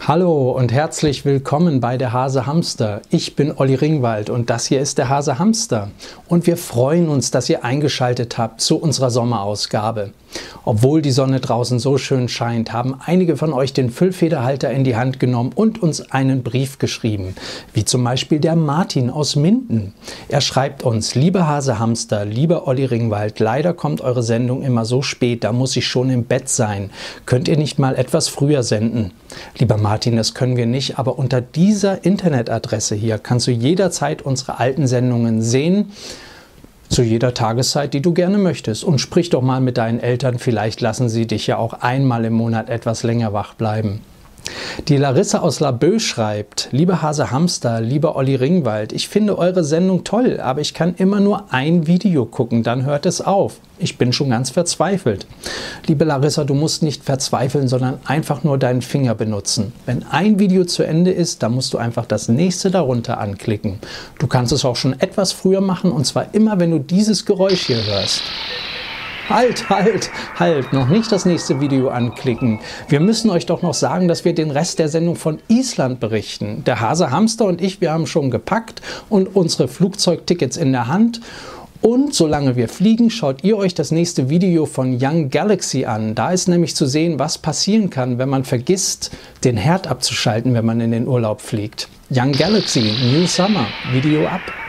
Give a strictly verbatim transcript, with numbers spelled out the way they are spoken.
Hallo und herzlich willkommen bei der Hase Hamster. Ich bin Olli Ringwald und das hier ist der Hase Hamster. Und wir freuen uns, dass ihr eingeschaltet habt zu unserer Sommerausgabe. Obwohl die Sonne draußen so schön scheint, haben einige von euch den Füllfederhalter in die Hand genommen und uns einen Brief geschrieben. Wie zum Beispiel der Martin aus Minden. Er schreibt uns: Lieber Hase Hamster, lieber Olli Ringwald, leider kommt eure Sendung immer so spät, da muss ich schon im Bett sein. Könnt ihr nicht mal etwas früher senden? Lieber Martin, das können wir nicht, aber unter dieser Internetadresse hier kannst du jederzeit unsere alten Sendungen sehen, zu jeder Tageszeit, die du gerne möchtest. Und sprich doch mal mit deinen Eltern, vielleicht lassen sie dich ja auch einmal im Monat etwas länger wach bleiben. Die Larissa aus Laboe schreibt: Lieber Hase Hamster, lieber Olli Ringwald, ich finde eure Sendung toll, aber ich kann immer nur ein Video gucken, dann hört es auf. Ich bin schon ganz verzweifelt. Liebe Larissa, du musst nicht verzweifeln, sondern einfach nur deinen Finger benutzen. Wenn ein Video zu Ende ist, dann musst du einfach das nächste darunter anklicken. Du kannst es auch schon etwas früher machen, und zwar immer, wenn du dieses Geräusch hier hörst. Halt, halt, halt, noch nicht das nächste Video anklicken. Wir müssen euch doch noch sagen, dass wir den Rest der Sendung von Island berichten. Der Hase Hamster und ich, wir haben schon gepackt und unsere Flugzeugtickets in der Hand. Und solange wir fliegen, schaut ihr euch das nächste Video von Young Galaxy an. Da ist nämlich zu sehen, was passieren kann, wenn man vergisst, den Herd abzuschalten, wenn man in den Urlaub fliegt. Young Galaxy, New Summer, Video ab.